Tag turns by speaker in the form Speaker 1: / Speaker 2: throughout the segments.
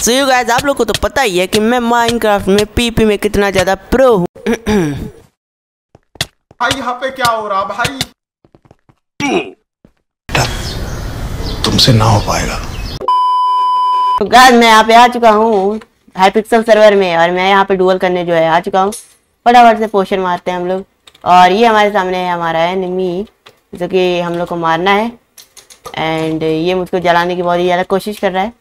Speaker 1: So you guys, आप लोग को तो पता ही है कि मैं माइनक्राफ्ट में पीपी में कितना ज़्यादा प्रो हूँ।
Speaker 2: भाई यहाँ पे क्या हो रहा भाई? तुमसे ना हो पाएगा।
Speaker 1: तो गाइस मैं यहाँ पे आ चुका हूँ हाइपिक्सल सर्वर में, और मैं यहाँ पे डुअल करने जो है आ चुका हूँ। फटाफट से पोशन मारते हैं हम लोग, और ये हमारे सामने है हमारा एनिमी जो कि हम लोग को मारना है। एंड ये मुझको जलाने की बहुत ही ज़्यादा कोशिश कर रहा है।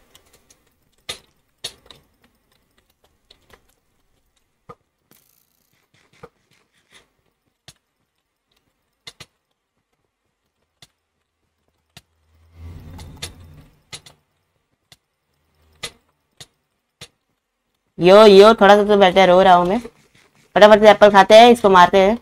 Speaker 1: यो थोड़ा सा तो बेटर रो रहा हूँ मैं। फटाफट से एप्पल खाते हैं, इसको मारते हैं।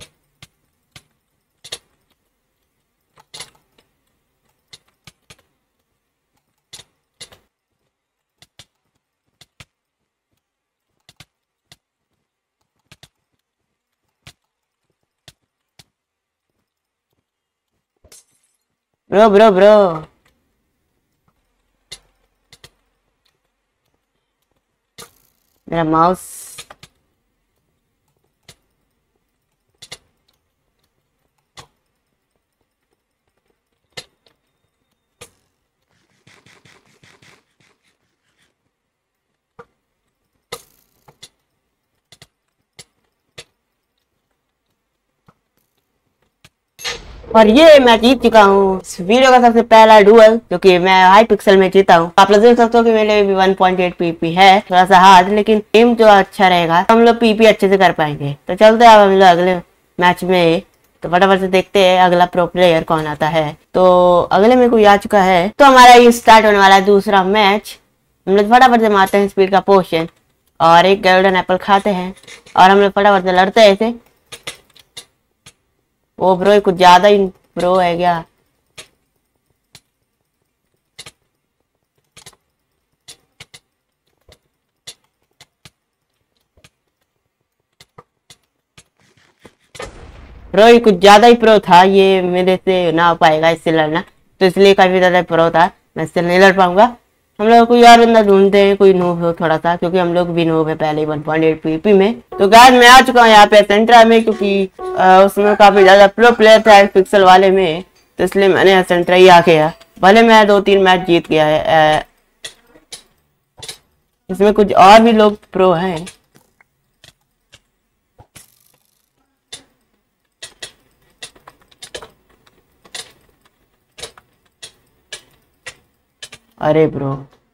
Speaker 1: ब्रो ब्रो ब्रो मेरा माउस। और ये मैं जीत चुका हूँ इस वीडियो का सबसे पहला डुअल, जो कि मैं हाई पिक्सल में जीता हूँ। आप लोग देख सकते हो कि मेरे भी 1.8 पीपी है, थोड़ा सा हार्ड, लेकिन गेम जो अच्छा रहेगा हम लोग पीपी अच्छे से कर पाएंगे। तो चलते हैं अब हम लोग अगले मैच में। तो फटाफट से देखते हैं अगला प्रो प्लेयर कौन आता है। तो अगले में कोई आ चुका है, तो हमारा ये स्टार्ट होने वाला है दूसरा मैच। हम लोग फटाफट से मारते हैं स्पीड का पोशन और एक गोल्डन एप्पल खाते हैं, और हम लोग फटाफट से लड़ते हैं ऐसे। ओ ब्रो कुछ ज्यादा ही ब्रो है क्या? ब्रो ये कुछ ज्यादा ही प्रो था, ये मेरे से ना हो पाएगा इससे लड़ना, तो इसलिए काफी ज्यादा प्रो था, मैं इससे नहीं लड़ पाऊंगा। हम लोग कोई और बंदा ढूंढते हैं, कोई नूब हो थोड़ा सा, क्योंकि हम लोग भी नूब है पहले ही 1.8 पीपी में। तो गाइस मैं आ चुका हूँ यहाँ पे सेंट्रा में, क्योंकि उसमें काफी ज्यादा प्रो प्लेयर था पिक्सल वाले में, तो इसलिए मैंने सेंट्रा ही आके गया। भले मैं 2-3 मैच जीत गया है। इसमें कुछ और भी लोग प्रो हैं। अरे ब्रो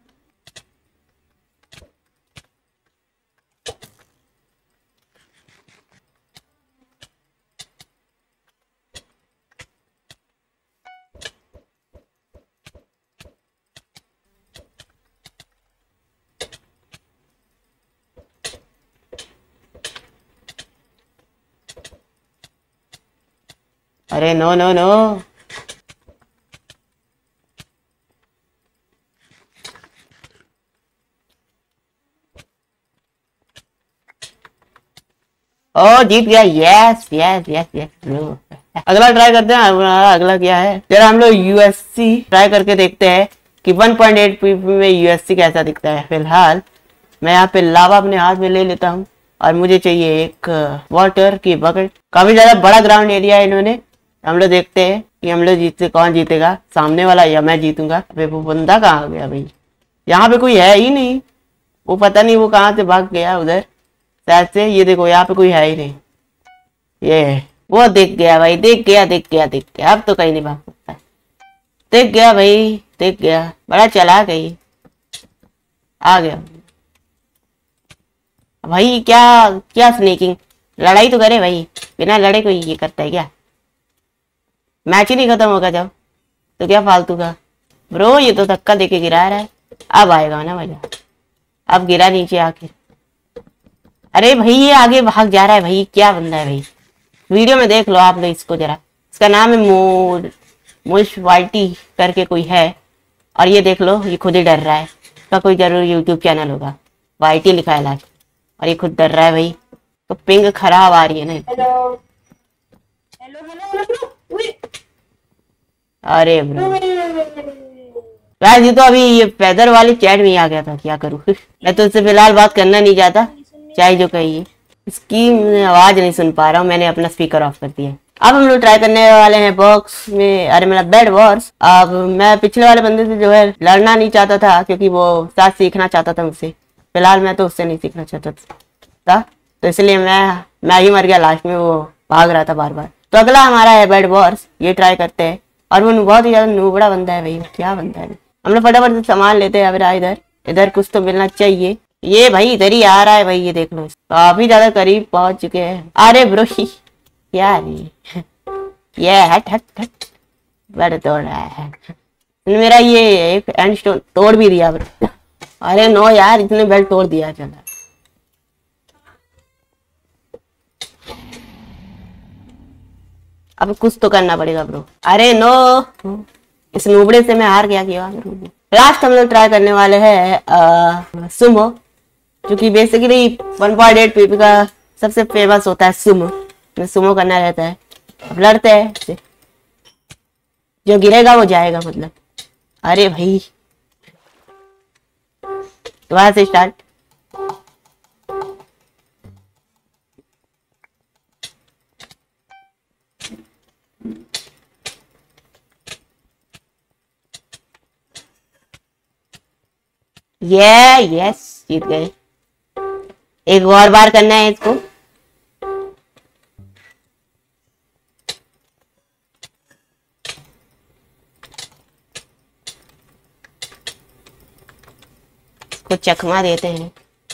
Speaker 1: अरे नो नो नो। ओ जीत गया, यस यस यस यस। अगला ट्राई करते हैं। अगला क्या है, जरा हम लोग यूएससी ट्राई करके देखते हैं कि 1.8 पीपी में यूएससी कैसा दिखता है। फिलहाल मैं यहाँ पे लावा अपने हाथ में ले लेता हूँ, और मुझे चाहिए एक वाटर की बकेट। काफी ज्यादा बड़ा ग्राउंड एरिया है इन्होंने। हम लोग देखते हैं कि हम लोग जीतते, कौन जीतेगा, सामने वाला या मैं जीतूंगा। अबे वो बंदा कहाँ गया भाई? यहाँ पे कोई है ही नहीं। वो पता नहीं वो कहाँ से भाग गया उधर शायद से। ये देखो यहाँ पे कोई है ही नहीं। ये वो दिख गया भाई, दिख गया दिख गया दिख गया। अब तो कहीं नहीं भाग सकता। दिख गया भाई, दिख गया। बड़ा चला गई, आ गया भाई। क्या क्या स्नेकिंग, लड़ाई तो करे भाई, बिना लड़े कोई ये करता है क्या? मैच ही नहीं खत्म होगा जब, तो क्या फालतू का। ब्रो ये तो धक्का देके गिरा रहा है, अब आएगा ना मजा। अब गिरा नीचे आके। अरे भाई ये आगे भाग जा रहा है भाई, क्या बंदा है भाई? वीडियो में देख लो आप लोग इसको जरा। इसका नाम है मुश वाइटी करके कोई है, और ये देख लो ये खुद ही डर रहा है। इसका कोई जरूर यूट्यूब चैनल होगा, वाइटी लिखा है लास्ट, और ये खुद डर रहा है भाई। तो पिंग खराब आ रही है ना। Hello hello hello. अरे ब्रो गाइस ये तो अभी ये फेदर वाली चैट में ही आ गया था, क्या करूँ। मैं तो इससे फिलहाल बात करना नहीं चाहता, चाहे जो कहिए। इसकी आवाज नहीं सुन पा रहा हूँ, मैंने अपना स्पीकर ऑफ कर दिया। अब हम लोग ट्राई करने वाले हैं बॉक्स में, अरे मतलब बेड वॉर्स। अब मैं पिछले वाले बंदे से जो है लड़ना नहीं चाहता था, क्योंकि वो साथ सीखना चाहता था मुझसे। फिलहाल मैं तो उससे नहीं सीखना चाहता था, तो इसलिए मैं ही मर गया लास्ट में, वो भाग रहा था बार बार। तो अगला हमारा है बेड वॉर्स, ये ट्राई करते हैं। और वो बहुत ही ज्यादा नूबड़ा बंदा है भाई, क्या बंदा है। हम लोग फटाफट से सामान लेते हैं। अब इधर इधर कुछ तो मिलना चाहिए। ये भाई इधर ही आ रहा है भाई, ये देख लो, काफी ज्यादा करीब पहुंच चुके हैं। अरे ब्रो क्या ये हट हट हट, बेड तोड़ रहा है मेरा। ये एक एंड स्टोन तोड़ भी दिया ब्रो। अरे नो यार, इतने बेड तोड़ दिया। चला अब कुछ तो करना पड़ेगा ब्रो। अरे नो, इस नूबड़े से मैं हार गया। लास्ट हम लोग ट्राई करने वाले हैं सुमो, जो कि बेसिकली 1.8 पीपी का सबसे फेमस होता है सुमो। सुमो करना रहता है। अब लड़ते हैं, जो गिरेगा वो जाएगा मतलब। अरे भाई दोबारा से स्टार्ट। यस जीत गए। एक और बार करना है इसको। इसको चकमा देते हैं।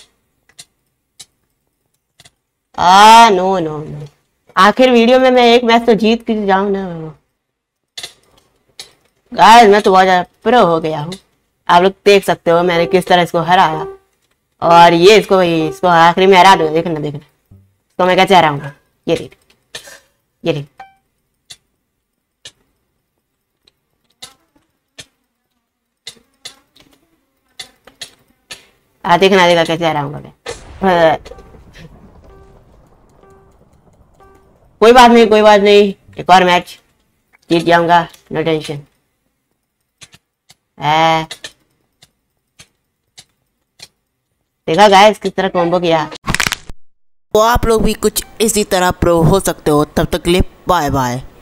Speaker 1: नो नो नो, आखिर वीडियो में मैं एक मैच तो जीत के जाऊं ना। गाइस मैं तो बहुत ज्यादा प्रो हो गया हूँ। आप लोग देख सकते हो मैंने किस तरह इसको हराया। और ये इसको आखिरी में हरा दो। देखना देखना इसको मैं कैसे हराऊंगा। ये देख, ये देख। देखना देखा कैसे हराऊंगा मैं। कोई बात नहीं, कोई बात नहीं, एक और मैच जीत जाऊंगा, नो टेंशन। देखा गाइस किस तरह कॉम्बो किया। तो आप लोग भी कुछ इसी तरह प्रो हो सकते हो। तब तक के लिए बाय बाय।